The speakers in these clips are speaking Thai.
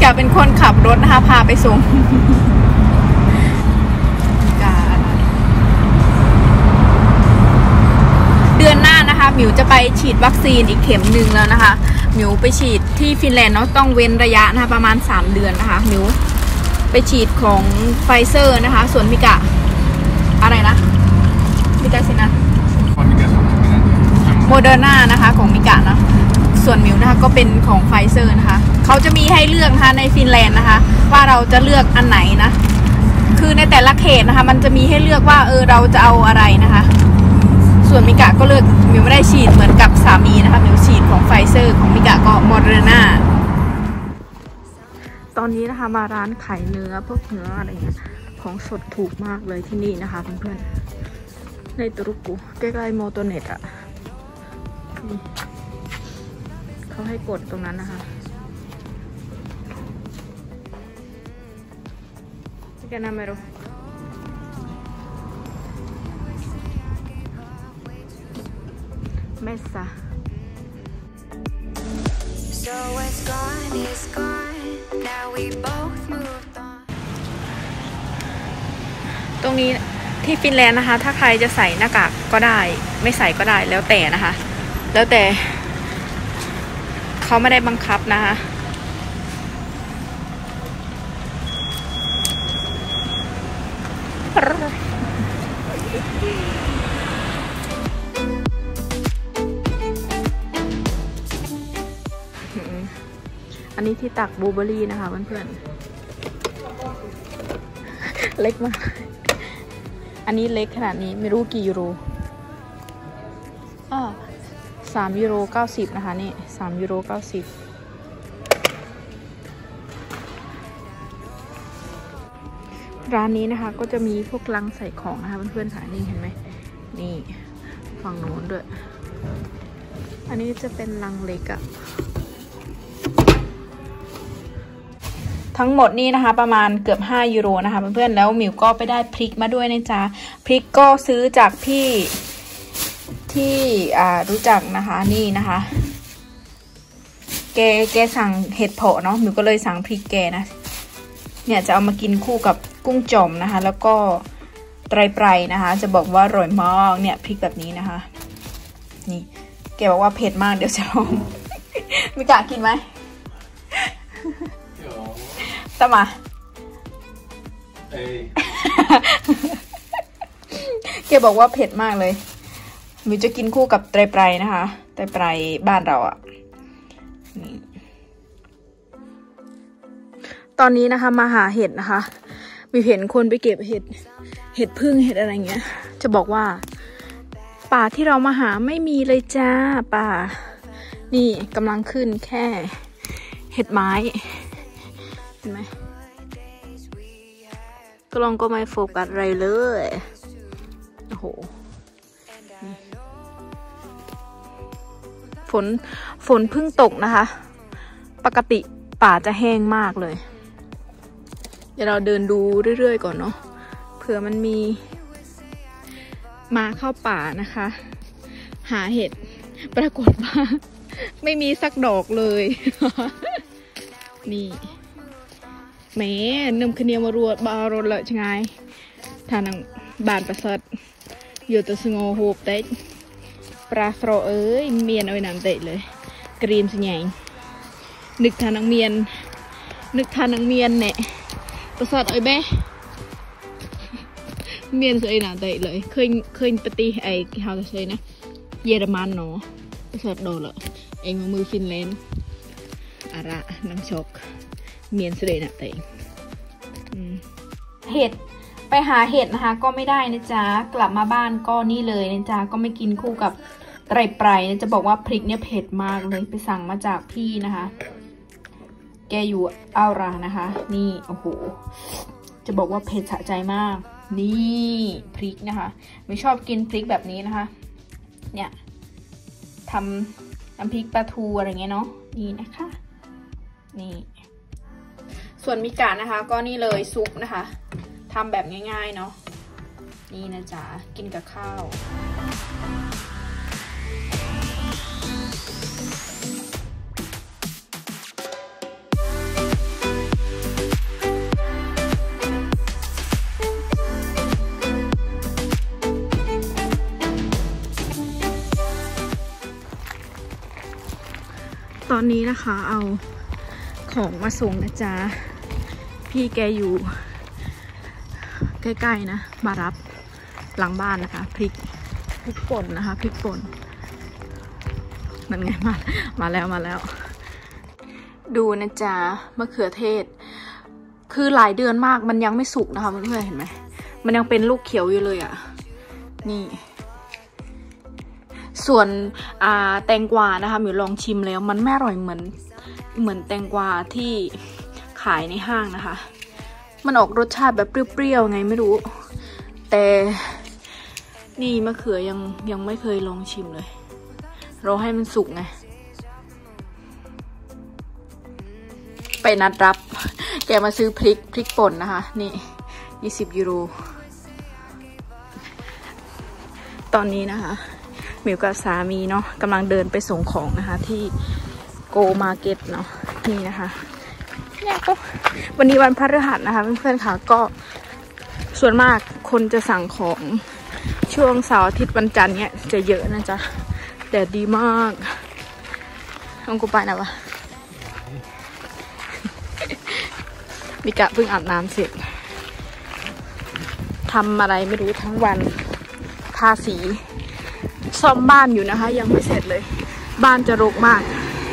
กเป็นคนขับรถนะคะพาไปส่งเดือนหน้านะคะหมิวจะไปฉีดวัคซีนอีกเข็มหนึ่งแล้วนะคะหมิวไปฉีดที่ฟินแลนด์เนาะต้องเว้นระยะนะคะประมาณ3 เดือนนะคะหมิวไปฉีดของไฟเซอร์นะคะส่วนมิกะอะไรนะมิกะสินะโมเดอร์นานะคะของมิกะนะส่วนมิวนะคะก็เป็นของไฟเซอร์นะคะเขาจะมีให้เลือกนะคะในฟินแลนด์นะคะว่าเราจะเลือกอันไหนนะคือในแต่ละเขตนะคะมันจะมีให้เลือกว่าเราจะเอาอะไรนะคะส่วนมิกะก็เลือกมิวไม่ได้ฉีดเหมือนกับสามีนะคะมิวฉีดของไฟเซอร์ของมิกะก็โมเดอร์นาตอนนี้นะคะมาร้านขายเนื้อพวกเนื้ออะไรเงี้ยของสดถูกมากเลยที่นี่นะคะเพื่อนๆในตุรกีใกล้ๆโมโตเน็ตอ่ะเขาให้กดตรงนั้นนะคะแกนำไม่รู้เมสซาตรงนี้ที่ฟินแลนด์นะคะถ้าใครจะใส่หน้ากากก็ได้ไม่ใส่ก็ได้แล้วแต่นะคะแล้วแต่เขาไม่ได้บังคับนะคะอันนี้ที่ตักบลูเบอร์รี่นะคะเพื่อนๆเล็กมากอันนี้เล็กขนาดนี้ไม่รู้กี่ยูโร3.90 นะคะนี่3.90 ร้านนี้นะคะก็จะมีพวกลังใส่ของนะคะเพื่อนๆค่ะนี่เห็นไหมนี่ฝั่งโน้นด้วยอันนี้จะเป็นลังเล็กอะทั้งหมดนี่นะคะประมาณเกือบ5 ยูโรนะคะเพื่อนๆแล้วหมิวก็ไปได้พริกมาด้วยนะจ๊ะพริกก็ซื้อจากพี่ที่รู้จักนะคะนี่นะคะแกสั่งเห็ดเผาะเนาะหมิวก็เลยสั่งพริกแกนะเนี่ยจะเอามากินคู่กับกุ้งจ่อมนะคะแล้วก็ไตรไพรนะคะจะบอกว่าอร่อยมากเนี่ยพริกแบบนี้นะคะนี่แกบอกว่าเผ็ดมากเดี๋ยวจะลองมิกะกินไหมสมาแกบอกว่าเผ็ดมากเลยมิวจะกินคู่กับไตรไพรนะคะไตรไพรบ้านเราอ่ะตอนนี้นะคะมาหาเห็ดนะคะมีเห็นคนไปเก็บเห็ดพึ่งเห็ดอะไรเงี้ยจะบอกว่าป่าที่เรามาหาไม่มีเลยจ้าป่านี่กำลังขึ้นแค่เห็ดไม้เห็นไหมก็ลองก็ไม่โฟกัสอะไรเลยโอ้โหฝนเพิ่งตกนะคะปกติป่าจะแห้งมากเลยเดี๋ยวเราเดินดูเรื่อยๆก่อนเนาะเผื่อมันมีมาเข้าป่านะคะหาเห็ดปรากฏว่าไม่มีสักดอกเลยนี่แหมนำขเนียมารวดบารถเลยใช่ไงทางบานประเสริฐอยู่ตัวสงโหบเต็กปลาโฟเอ้ยเมียนเอาน้ำเตะเลยกรีมสิไงนึกทานางเมียนเนี่ยประเสริฐเอ้ยแม่เมียนสิน้ำเตะเลยเคยปฏิไอ้เขาจะใช้นะเยอรมันเนาะประเสริฐโดนเลยเองมือฟินแลนด์อาระน้ำชกเมียนสิน้ำเตะเห็ดไปหาเห็ดนะคะก็ไม่ได้นะจ๊ะกลับมาบ้านก็นี่เลยนะจ๊ะก็ไม่กินคู่กับไตรไพรนะจะบอกว่าพริกเนี่ยเผ็ดมากเลยไปสั่งมาจากพี่นะคะแกอยู่อารานะคะนี่โอ้โหจะบอกว่าเผ็ดสะใจมากนี่พริกนะคะไม่ชอบกินพริกแบบนี้นะคะเนี่ยทำน้ำพริกปลาทูอะไรเงี้ยเนาะนี่นะคะนี่ส่วนมิกะนะคะก็นี่เลยซุปนะคะทำแบบง่ายๆเนาะนี่นะจ๊ะกินกับข้าวตอนนี้นะคะเอาของมาส่งนะจ๊ะพี่แกอยู่ใกล้ๆนะมารับหลังบ้านนะคะพริกป่นนะคะพริกป่นนั่นไงมาแล้วดูนะจ๊ะมะเขือเทศคือหลายเดือนมากมันยังไม่สุกนะคะเพื่อนๆเห็นไหมมันยังเป็นลูกเขียวอยู่เลยอ่ะนี่ส่วนแตงกวานะคะมิวลองชิมแล้วมันไม่อร่อยเหมือนแตงกวาที่ขายในห้างนะคะมันออกรสชาติแบบเปรี้ยวๆไงไม่รู้แต่นี่มะเขือยังไม่เคยลองชิมเลยรอให้มันสุกไงไปนัดรับแกมาซื้อพริกป่นนะคะนี่20 ยูโรตอนนี้นะคะมิวกับสามีเนาะกำลังเดินไปส่งของนะคะที่โกมาร์เก็ตเนาะนี่นะคะเนี่ยก็วันนี้วันพฤหัสนะคะเพื่อนๆค่ะก็ส่วนมากคนจะสั่งของช่วงเสาร์อาทิตย์วันจันทร์เนี่ยจะเยอะนะจ๊ะแดดดีมากต้องกูไปนะวะมิกะเพิ่งอาบน้ำเสร็จทำอะไรไม่รู้ทั้งวันทาสีซ่อมบ้านอยู่นะคะยังไม่เสร็จเลยบ้านจะรกมาก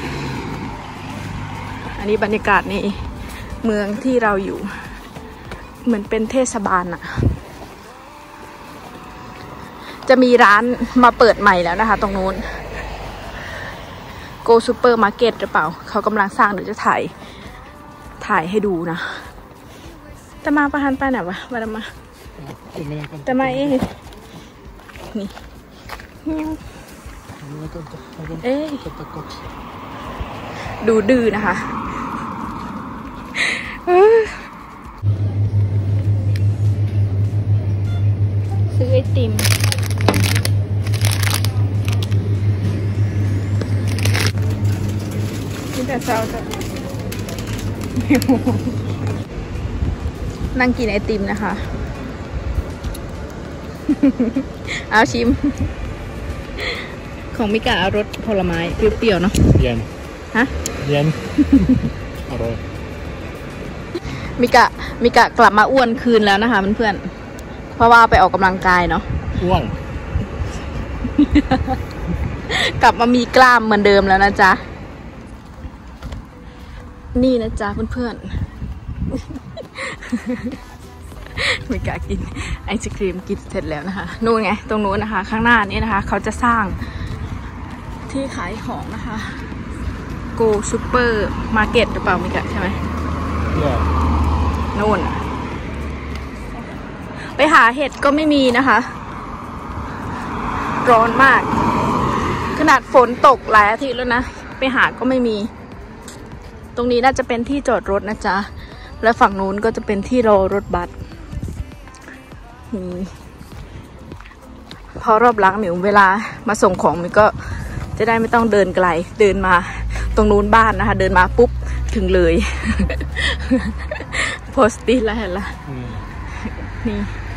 อันนี้บรรยากาศในเมืองที่เราอยู่เหมือนเป็นเทศบาลอะจะมีร้านมาเปิดใหม่แล้วนะคะตรงนู้นโกซูเปอร์มาร์เก็ตหรือเปล่าเขากำลังสร้างเดี๋ยวจะถ่ายให้ดูนะแต่มาประหันไปไหนวะมาแต่มาเองนี่เอ๊ะดูดื้อนะคะซื้อไอติมนี่แต่เช้าจะนั่งกินไอติมนะคะเอาชิมของมิกะรสผลไม้เปรี้ยวๆเนาะเย็นฮะเย็นอร่อยมิกะกลับมาอ้วนคืนแล้วนะคะเพื่อนๆเพราะว่าไปออกกำลังกายเนาะอ้วนกลับมามีกล้ามเหมือนเดิมแล้วนะจ๊ะนี่นะจ๊ะเพื่อนๆมิกะกินไอศครีมกินเสร็จแล้วนะคะนู่นไงตรงนู้นนะคะข้างหน้านี้นะคะเขาจะสร้างที่ขายของนะคะโกซูเปอร์มาร์เก็ตหรือเปล่ามิกะใช่ไหมนู่นไปหาเห็ดก็ไม่มีนะคะร้อนมากขนาดฝนตกหลายอาทิตย์แล้วนะไปหาก็ไม่มีตรงนี้น่าจะเป็นที่จอดรถนะจ๊ะและฝั่งนู้นก็จะเป็นที่รอรถบัสพอรอบหลังมิวเวลามาส่งของมิวก็จะได้ไม่ต้องเดินไกลเดินมาตรงนู้นบ้านนะคะเดินมาปุ๊บถึงเลยโพสต์ตีแล้วเห็นละนี่